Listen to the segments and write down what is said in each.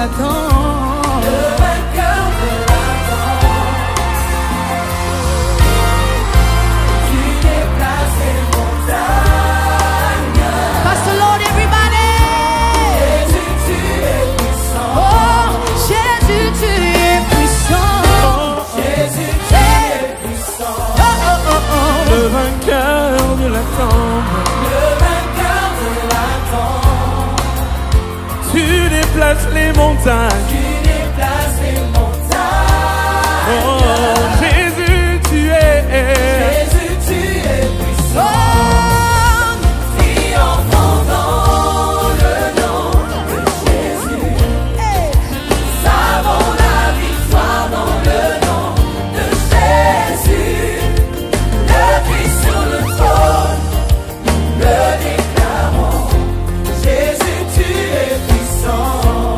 l'attend. Le vainqueur de l'attend. Tu déplaces les montagnes. Pass the Lord, everybody. Jésus, tu es puissant. Oh, Jésus, tu es puissant. Jésus, tu es puissant. Oh, oh, oh, oh. Le vainqueur de la tombe. Le vainqueur de l'attend. Tu déplaces les montagnes. Tu déplaces les montagnes. Oh, Jésus, tu es. Jésus, tu es puissant. Oh, Triomphant dans le nom de Jésus. hey. Nous avons la victoire dans le nom de Jésus. Le Christ sur le trône, nous le déclarons. Jésus, tu es puissant.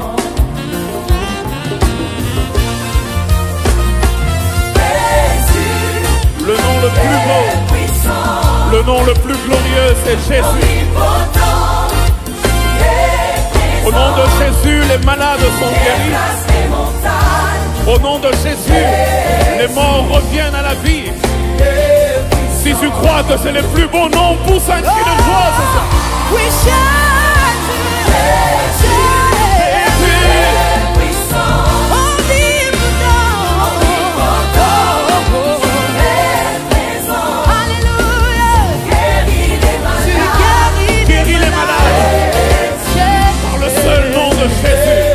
Jésus, Le nom le plus beau, est puissant. le nom le plus glorieux, c'est Jésus. Omnipotent, tu es Au nom de présent. Jésus, les malades sont guéris. Déplace les montagnes. Au nom de Jésus, les morts reviennent à la vie. Si tu crois que c'est le plus beau nom, pousse un cri de joie ce soir. We shine Puissant, guéris les malades. Guéris les malades par le seul nom de Jésus.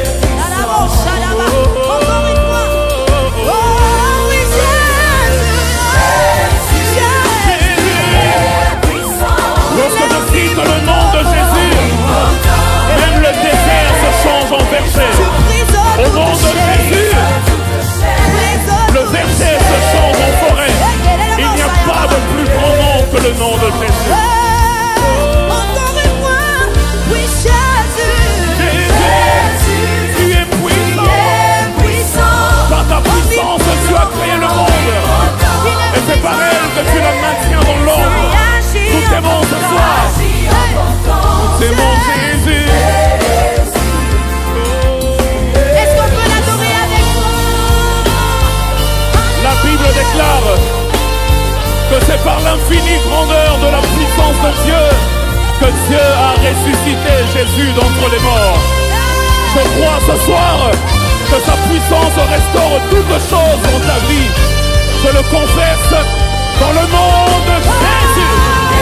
Lorsque je cite le nom de Jésus, même le désert se change en verset. Au nom de Jésus, le verset se change en forêt. Il n'y a pas de plus grand nom que le nom de Jésus. Jésus, tu es puissant. Par ta puissance, tu as créé le monde. Et c'est par elle que tu le maintiens dans l'ordre. Nous t'aimons ce soir. Nous t'aimons Jésus. Est-ce qu'on peut l'adorer avec nous? La Bible déclare que c'est par l'infinie grandeur de la puissance de Dieu que Dieu a ressuscité Jésus d'entre les morts. Je crois ce soir que sa puissance restaure toutes choses dans ta vie. Je le confesse dans le nom de Jésus.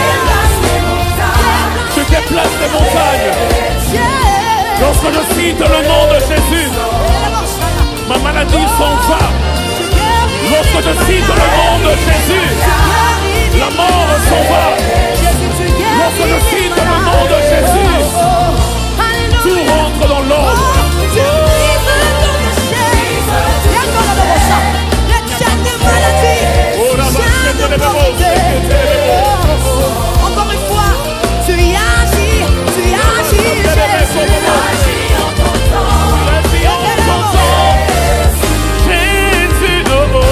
Tu déplaces les montagnes. Lorsque je cite le nom de Jésus, ma maladie s'en va. Lorsque je cite le nom de Jésus, la mort s'en va. Lorsque je cite le nom de Jésus, tout rentre dans l'ordre. Encore une fois, tu y agis, Jésus. Jésus, oh, oh.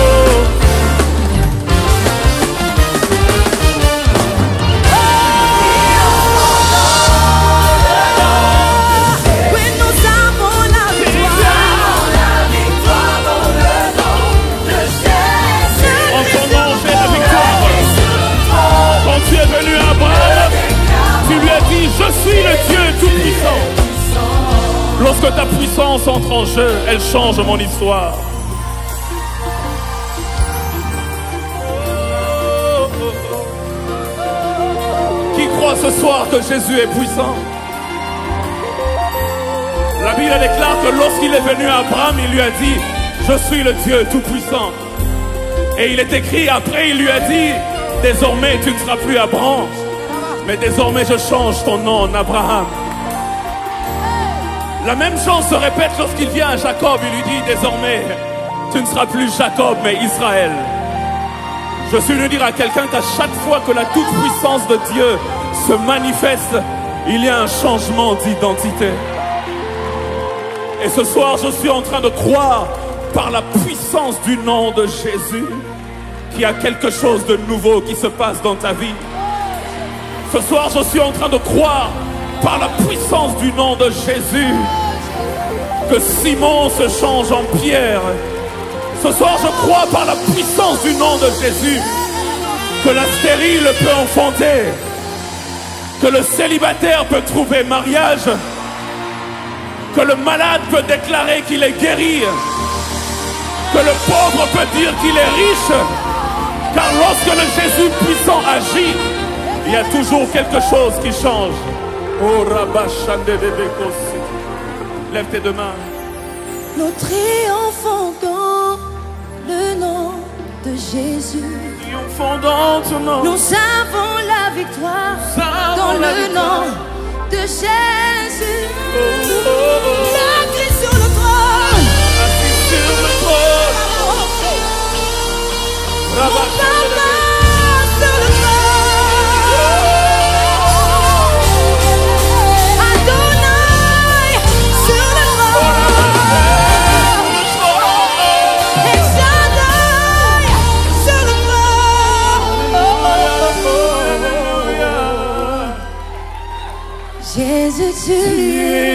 Oui, nous avons la Victoire dans le nom de Jésus. En ton nom, c'est la victoire. Quand tu es venu à Abraham, tu lui as dit, je suis le Dieu tout-puissant. Lorsque ta puissance entre en jeu, elle change mon histoire. Qui croit ce soir que Jésus est puissant? La Bible déclare que lorsqu'il est venu à Abraham, il lui a dit, je suis le Dieu tout-puissant. Et il est écrit après, il lui a dit, désormais tu ne seras plus Abraham, mais désormais je change ton nom en Abraham. La même chose se répète lorsqu'il vient à Jacob, il lui dit, désormais tu ne seras plus Jacob, mais Israël. Je suis venu dire à quelqu'un qu'à chaque fois que la toute-puissance de Dieu se manifeste, il y a un changement d'identité. Et ce soir, je suis en train de croire par la puissance du nom de Jésus qu'il y a quelque chose de nouveau qui se passe dans ta vie. Ce soir, je suis en train de croire par la puissance du nom de Jésus que Simon se change en Pierre. Ce soir, je crois par la puissance du nom de Jésus que la stérile peut enfanter, que le célibataire peut trouver mariage, que le malade peut déclarer qu'il est guéri, que le pauvre peut dire qu'il est riche, car lorsque le Jésus puissant agit, il y a toujours quelque chose qui change. Oh, Rabachandedebekos. Lève tes deux mains. Nous triomphons dans le nom de Jésus. Triomphons dans ton nom. Nous avons la victoire dans le nom de Jésus. La Christ sur le trône. Assis sur le trône. Mon papa sur le trône. Adonai sur le trône. El Shaddai sur le trône. Jésus, tu es